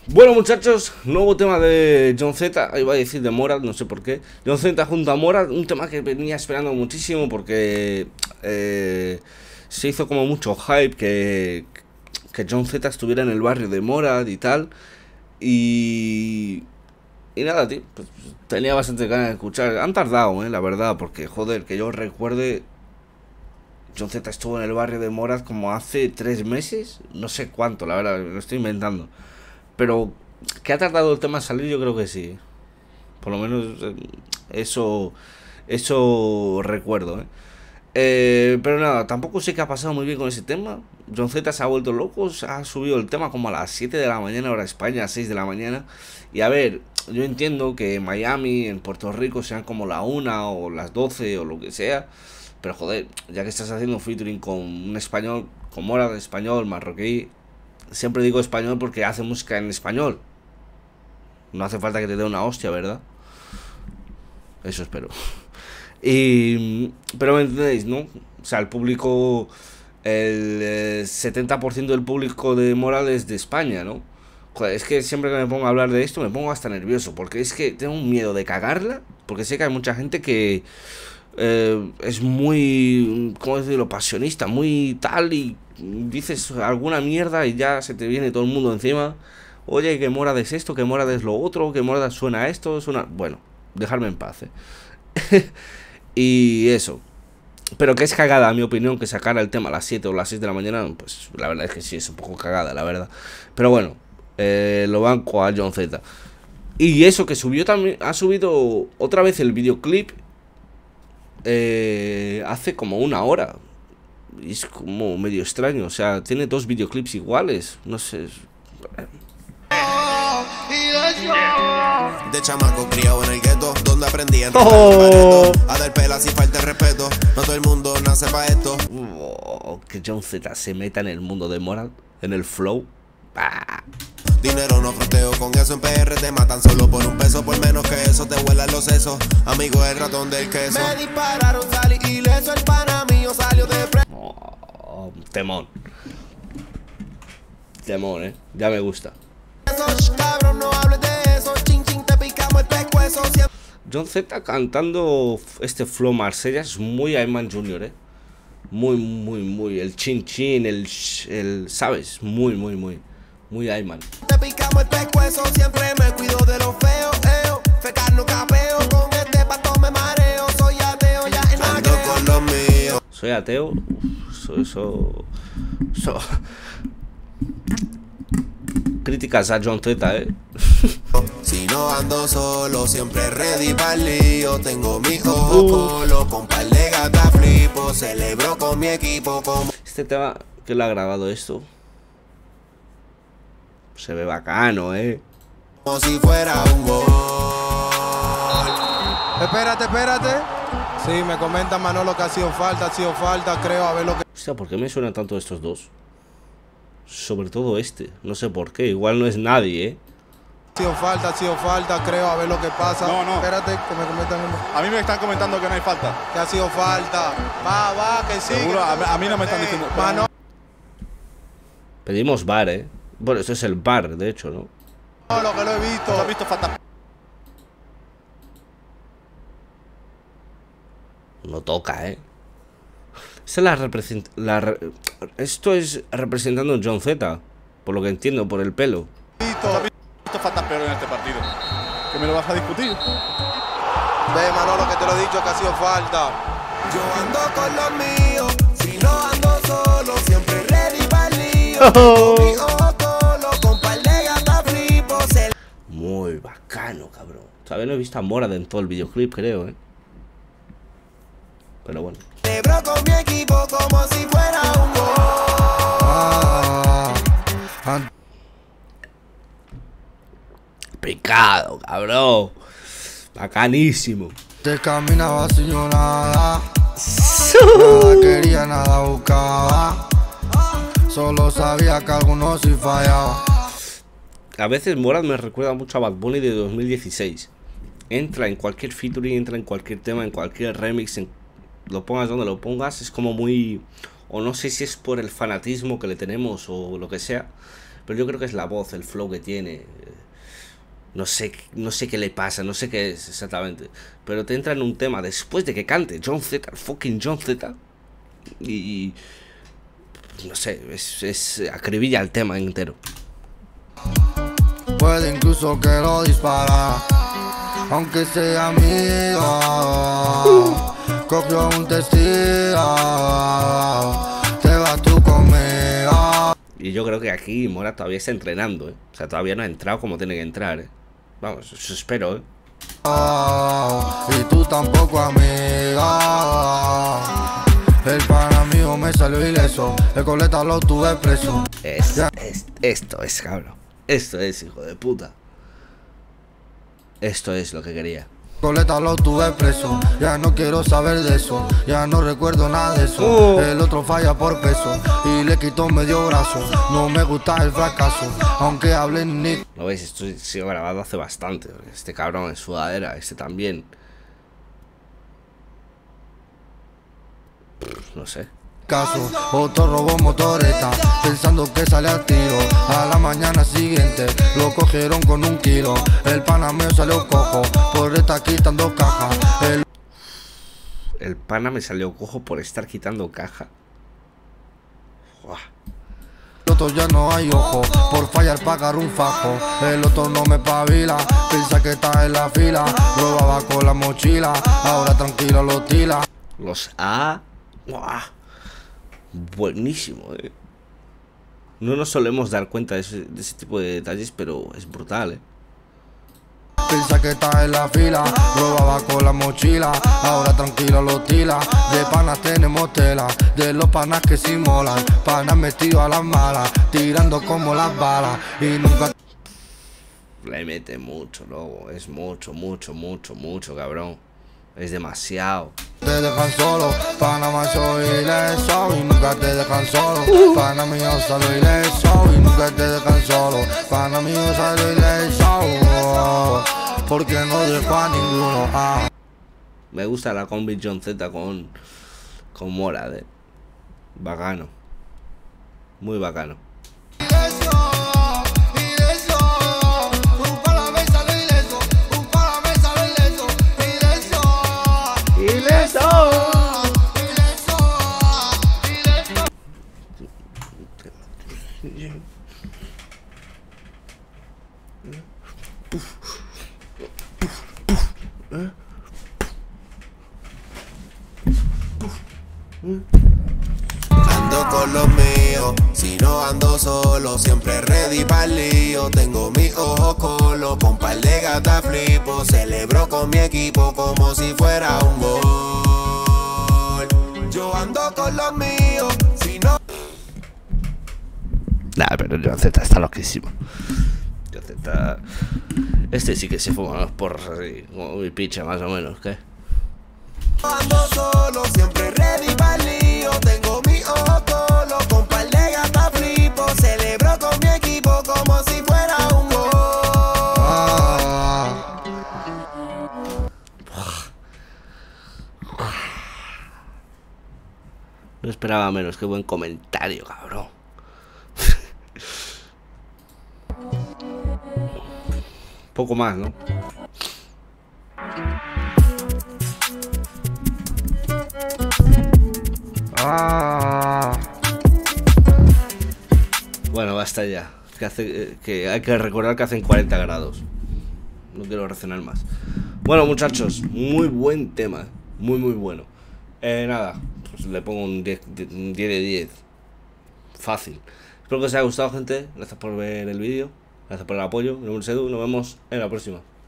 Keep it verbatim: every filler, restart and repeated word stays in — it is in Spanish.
Bueno, muchachos, nuevo tema de John Z, iba a decir de Morad, no sé por qué. John Z junto a Morad, un tema que venía esperando muchísimo porque eh, se hizo como mucho hype que, que John Z estuviera en el barrio de Morad y tal. Y... Y nada, tío, pues tenía bastante ganas de escuchar. Han tardado, eh, la verdad, porque, joder, que yo recuerde... John Z estuvo en el barrio de Morad como hace tres meses, no sé cuánto, la verdad, lo estoy inventando. Pero que ha tardado el tema en salir, yo creo que sí. Por lo menos eso eso recuerdo, ¿eh? Eh, pero nada, tampoco sé qué ha pasado muy bien con ese tema. John Z se ha vuelto loco, se ha subido el tema como a las siete de la mañana, hora España, a las seis de la mañana. Y a ver, yo entiendo que en Miami, en Puerto Rico, sean como la una o las doce o lo que sea. Pero joder, ya que estás haciendo un featuring con un español, con Morad, español, marroquí. Siempre digo español porque hace música en español. No hace falta que te dé una hostia, ¿verdad? Eso espero. Y... Pero me entendéis, ¿no? O sea, el público... El setenta por ciento del público de Morad es de España, ¿no? Joder, es que siempre que me pongo a hablar de esto me pongo hasta nervioso. Porque es que tengo un miedo de cagarla. Porque sé que hay mucha gente que... Eh, es muy... ¿Cómo decirlo? Pasionista. Muy tal y... Dices alguna mierda y ya se te viene todo el mundo encima. Oye, que Morad es esto, que Morad es lo otro, que Morad suena a esto, suena... Bueno, dejarme en paz, ¿eh? Y eso. Pero que es cagada, a mi opinión, que sacara el tema a las siete o las seis de la mañana. Pues la verdad es que sí, es un poco cagada, la verdad. Pero bueno, eh, lo banco a John Z. Y eso, que subió también... Ha subido otra vez el videoclip eh, hace como una hora. Y es como medio extraño, o sea, tiene dos videoclips iguales, no sé. De chamaco criado en el gueto, donde aprendí a oh. a dar pelas sin falta de respeto. No todo el mundo nace para esto. Oh, que John Z se meta en el mundo de Morad, en el flow. Ah. Dinero no fronteo con eso, en P R te matan solo por un peso. Por menos que eso te vuelan los sesos. Amigo, el ratón del queso. Me dispararon, salí ileso, el pana mío salió de pre... Oh, temón. Temón, eh. Ya me gusta. No hables de eso, chin, chin, te picamos el pescuezo. John Z cantando este flow Marsella es muy Ayman Junior, eh. Muy, muy, muy. El chin chin, el, el ¿sabes? Muy, muy, muy. Muy Ayman. Te picamos el pescuezo, siempre me cuido de los feos, eo. Fecar no capeo, con este pato me mareo. Soy ateo, ya en la ando con los míos. Soy ateo. Eso, eso, eso. Críticas a John Z, eh. Si no ando solo, siempre ready para el lío. Tengo mi ojo colo, con par de gata flipo. Celebro con mi equipo como... Este tema, ¿quién lo ha grabado esto? Se ve bacano, eh. Como si fuera un gol. Espérate, espérate. Sí, me comenta Manolo que ha sido falta, ha sido falta, creo, a ver lo que... O sea, ¿por qué me suenan tanto estos dos? Sobre todo este, no sé por qué, igual no es nadie, ¿eh? Ha sido falta, ha sido falta, creo, a ver lo que pasa. No, no. Espérate, que me comentan uno. A mí me están comentando que no hay falta. Que ha sido falta. Va, va, que sí. Seguro, que a, a mí no me están diciendo... Mano... Pedimos bar, ¿eh? Bueno, esto es el bar, de hecho, ¿no? No, lo que lo he visto. ¿Has visto falta? No toca, ¿eh? Esta es la represent... La re... Esto es representando a John Z, por lo que entiendo, por el pelo. ¿Has visto faltas peor en este partido? ¿Que me lo vas a discutir? Ve, Manolo, que te lo he dicho que ha sido falta. Yo ando con los míos. Si no ando solo, siempre ready para el lío. Oh. Tengo mi ojo colo, con par de gata flipo. Muy bacano, cabrón. Todavía no he visto a Morad en todo el videoclip, creo, ¿eh? Pero bueno. Celebro con mi equipo como si fuera un gol. Ah, ah. Picado, cabrón. Bacanísimo. Te caminaba sin yo nada. Nada quería, nada buscaba. Solo sabía que algunos sí fallaba. A veces Morad me recuerda mucho a Bad Bunny de dos mil dieciséis. Entra en cualquier featuring, entra en cualquier tema, en cualquier remix, en lo pongas donde lo pongas, es como muy... O no sé si es por el fanatismo que le tenemos o lo que sea, pero yo creo que es la voz, el flow que tiene, No sé, no sé qué le pasa, no sé qué es exactamente. Pero te entra en un tema después de que cante John Z, fucking John Z. Y... no sé, es, es acribilla el tema entero. Puede incluso que lo dispara, aunque sea amigo. Cogió un testigo, te vas tú conmigo. Y yo creo que aquí Mora todavía está entrenando, ¿eh? O sea, todavía no ha entrado como tiene que entrar, ¿eh? Vamos, eso espero, ¿eh? Y tú tampoco, amiga. El pana mío me salió ileso, el coleta lo tuve preso. Es, es, esto es, cabrón. Esto es, hijo de puta. Esto es lo que quería. Coleta lo tuve preso, ya no quiero saber de eso, ya no recuerdo nada de eso. Oh. El otro falla por peso y le quitó medio brazo. No me gusta el fracaso, aunque hablen ni. ¿Lo veis? Esto ha sido grabado hace bastante. Este cabrón en sudadera, este también. Pff, no sé. Caso, otro robó motoreta, pensando que sale a tiro. A la mañana siguiente lo cogieron con un kilo. El panameo salió cojo por estar quitando caja. El, el pana me salió cojo por estar quitando caja. Uah. El otro ya no hay ojo, por fallar pagar un fajo. El otro no me pavila, piensa que está en la fila. Robaba con la mochila, ahora tranquilo lo tila. Los A. Uah. Buenísimo, eh. No nos solemos dar cuenta de ese, de ese tipo de detalles, pero es brutal, eh. Piensa que está en la fila, robaba con la mochila, ahora tranquilo lo tila. De panas tenemos tela, de los panas que sí molan, panas metidos a las malas, tirando como las balas y nunca. Le mete mucho, loco, es mucho, mucho, mucho, mucho, cabrón. Es demasiado. Te dejan solo, Panamá soy ileso y nunca te dejan solo. Pana mío solo ileso y nunca te dejan solo. Pana mío solo ileso, porque no dejo a ninguno. Ah. Me gusta la combi John Z con, con Mora, eh. Bacano. Muy bacano. Ando con los míos, si no ando solo, siempre ready pa'l lío. Tengo mis ojos colo, con par de gatas flipo. Celebro con mi equipo como si fuera un gol. Yo ando con los míos, si no. Nah, pero John Z está loquísimo. John Z. Este sí que se fuma los porros así, como mi picha más o menos, ¿qué? Ando solo, siempre ready pa'l lío. Tengo mi ojo colo, con par de gatas flipo. Celebro con mi equipo como si fuera un gol. Ah. No esperaba menos, qué buen comentario, cabrón. Poco más, ¿no? Ah. Bueno, basta ya. Que, hace, que hay que recordar que hacen cuarenta grados. No quiero reaccionar más. Bueno, muchachos, muy buen tema. Muy, muy bueno. Eh, nada, pues le pongo un diez de diez. Fácil. Espero que os haya gustado, gente. Gracias por ver el vídeo. Gracias por el apoyo. Mi nombre es Edu. Nos vemos en la próxima.